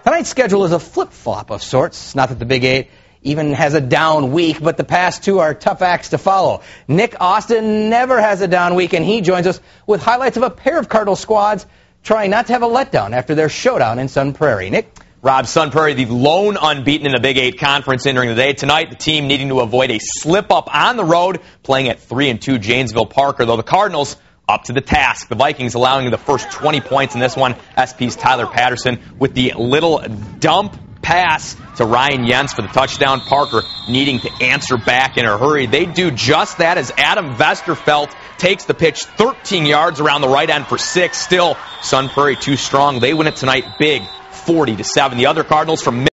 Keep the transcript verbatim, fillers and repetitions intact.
Tonight's schedule is a flip-flop of sorts. Not that the Big Eight even has a down week, but the past two are tough acts to follow. Nick Austin never has a down week, and he joins us with highlights of a pair of Cardinal squads trying not to have a letdown after their showdown in Sun Prairie. Nick? Rob, Sun Prairie, the lone unbeaten in the Big Eight Conference entering the day. Tonight, the team needing to avoid a slip-up on the road, playing at three and two Janesville Parker, though the Cardinals up to the task. The Vikings allowing the first twenty points in this one. S P's Tyler Patterson with the little dump pass to Ryan Jens for the touchdown. Parker needing to answer back in a hurry. They do just that as Adam Vesterfelt takes the pitch thirteen yards around the right end for six. Still, Sun Prairie too strong. They win it tonight big, forty to seven. The other Cardinals from